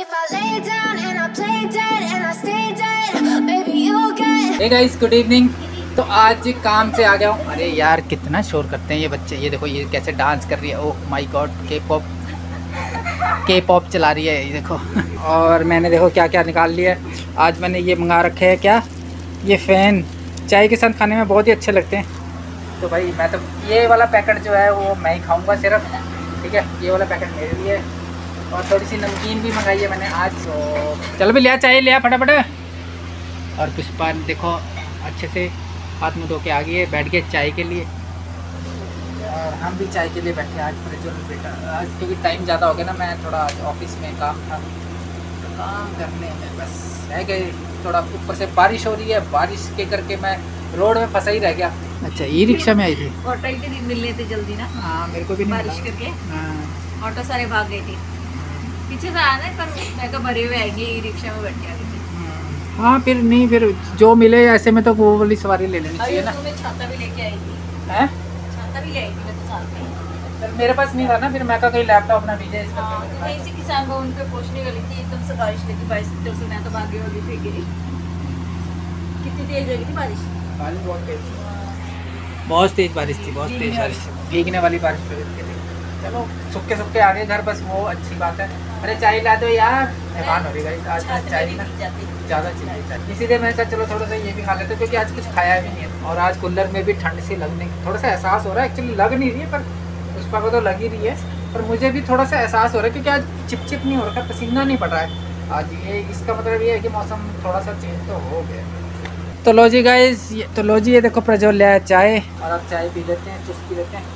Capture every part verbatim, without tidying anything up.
Hey guys, good evening. तो आज काम से आ गया हूँ। अरे यार कितना शोर करते हैं ये बच्चे। ये देखो ये कैसे डांस कर रही है। Oh my god, K pop K pop चला रही है ये देखो। और मैंने देखो क्या क्या निकाल लिया है। आज मैंने ये मंगा रखे हैं, क्या ये फ़ैन चाय के साथ खाने में बहुत ही अच्छे लगते हैं। तो भाई मैं तो ये वाला पैकेट जो है वो मैं ही खाऊँगा सिर्फ, ठीक है। ये वाला पैकेट मेरे लिए। और थोड़ी सी नमकीन भी मंगाई है मैंने आज। तो चलो भी लिया, चाहिए लिया फटाफट। और पुष्पा देखो अच्छे से हाथ मुँह धो के आ गई है, बैठ गए चाय के लिए। और हम भी चाय के लिए बैठे आज प्रज्वल बेटा। आज क्योंकि टाइम ज़्यादा हो गया ना, मैं थोड़ा आज ऑफिस में काम था, तो काम करने में बस रह गए। थोड़ा ऊपर से बारिश हो रही है, बारिश के करके मैं रोड में फंसा ही रह गया। अच्छा, ई रिक्शा में आई थी। ऑटो के दिन मिलने थे जल्दी ना। हाँ मेरे को भी नहीं बारिश करके हाँ। ऑटो सारे भाग गए थे, पीछे से आना है, पर मैं तो भरे हुए आएंगे, ई रिक्शा में बैठ के आ गए थे। हाँ फिर नहीं, फिर जो मिले ऐसे में तो वो वाली सवारी ले लेनी चाहिए ना। तो मैं छाता भी लेके आई थी। हैं? छाता भी ले आई थी मैं तो साथ में। फिर मेरे पास नहीं था ना, फिर मैं का कहीं लैपटॉप ना भीजे इसका। हाँ, तो मैं इसी किसान भवन पे पहुंचने वाली थी, एकदम से बारिश लगी। बारिश की तरफ से मैं तो भागी वाली थी। गिरी कितनी तेज लगी थी बारिश। बारिश बहुत तेज थी, बहुत तेज बारिश थी, बहुत तेज बारिश, भीगने वाली बारिश थी। चलो सुक्के सुक्के आ गए घर, बस वो अच्छी बात है। अरे चाय ला दो यार, मेहमान हो रही है आज। चाय ना ज़्यादा चाहिए, इसीलिए मैं सोचा चलो थोड़ा सा ये भी खा लेते, क्योंकि आज कुछ खाया भी नहीं है। और आज कूलर में भी ठंड सी लगने थोड़ा सा एहसास हो रहा है। एक्चुअली लग नहीं रही है, पर पुष्पा को तो लग ही रही है, पर मुझे भी थोड़ा सा एहसास हो रहा है, क्योंकि आज चिप चिप नहीं हो रहा, पसीना नहीं पड़ रहा है आज। ये इसका मतलब ये है कि मौसम थोड़ा सा चेंज तो हो गया। तो लो जी गाइस, तो लो जी ये देखो प्रज्वल ले आया चाय, और अब चाय पी लेते हैं, चुस्क पी लेते हैं।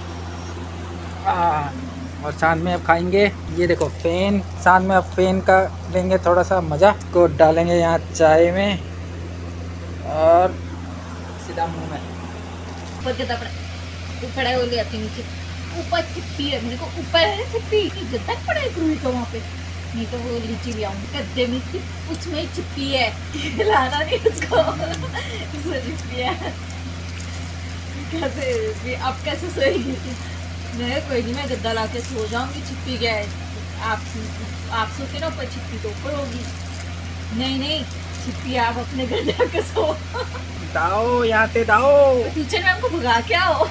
हाँ, और साथ में अब खाएंगे ये देखो फ़ैन। साथ में अब फ़ैन का लेंगे थोड़ा सा मज़ा, को डालेंगे यहाँ चाय में और सीधा मुंह में। ऊपर गद्दा पड़ा, ऊपर है वो ले आती नीचे। ऊपर छिप्पी है, मेरे को ऊपर है छिप्पी, गद्दा पड़ा है क्रूई को वहाँ पे। नहीं तो वो लीची भी आऊँ गद्दे में, उसमें छिप्पी है, लाना नहीं उसको। उसमें छिप्पी है, कैसे अब कैसे सोएगी? नहीं कोई नहीं, मैं गद्दा ला के सो जाऊंगी। छिप्पी क्या है, आप आप सोते ना ऊपर, छिप्पी तो ऊपर होगी। नहीं नहीं छिप्पी आप अपने घर जाके सो। दाओ यहाँ पे दाओ, टीचर मैम को भगा के आओ।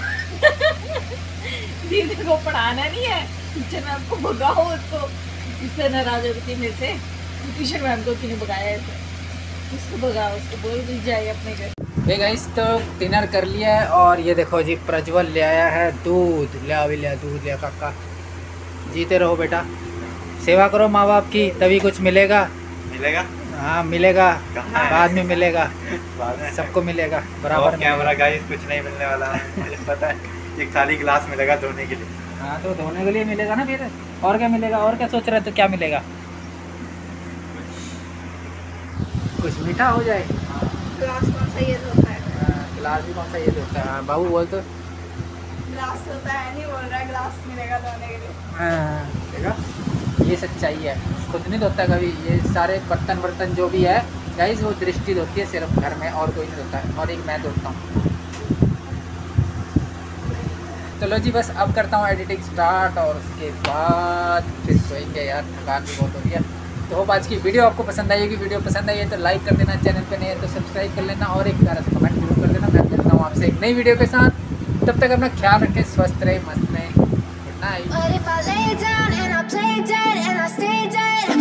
दीदी को पढ़ाना नहीं है, टीचर मैम को भगाओ उसको। इससे नाराज हो गई थी मेरे से, टीचर मैम को क्यों भगाया ऐसे, उसको भगाओ, उसको बोल दी जाए अपने घर। हे गाइस, तो डिनर कर लिया है। और ये देखो जी प्रज्वल ले आया है दूध, ले आ भी लिया दूध लिया। काका जीते रहो बेटा, सेवा करो माँ बाप की, तभी कुछ मिलेगा। मिलेगा हाँ मिलेगा, बाद में मिलेगा, सबको मिलेगा बराबर। कैमरा गाइस, कुछ नहीं मिलने वाला मुझे पता है। एक खाली गिलास मिलेगा धोने के लिए। हाँ तो धोने के लिए मिलेगा ना, फिर और क्या मिलेगा? और क्या सोच रहे तो क्या मिलेगा? कुछ मीठा हो जाए। ग्लास कौन सा ये होता है? गिलास भी कौन सा ये होता है? बाबू बोल तो। ग्लास होता है, नहीं बोल रहा है, ग्लास मिलेगा धोने के लिए। हाँ देखा, ये सच्चाई है। खुद नहीं धोता कभी, ये सारे बर्तन बर्तन जो भी है गाइस वो दृष्टि धोती है सिर्फ घर में, और कोई नहीं धोता है। और एक मैं धोता हूँ। चलो जी बस अब करता हूँ एडिटिंग स्टार्ट, और उसके बाद फिर सोएंगे यार, थकान भी बहुत हो रही है। तो होप आज की वीडियो आपको पसंद आई होगी। वीडियो पसंद आई है तो लाइक कर देना, चैनल पे नहीं है तो सब्सक्राइब कर लेना, और एक प्यारा सा कमेंट जरूर कर देना। मैं मिलता हूँ आपसे एक नई वीडियो के साथ, तब तक अपना ख्याल रखें, स्वस्थ रहे, मस्त रहें। Good night.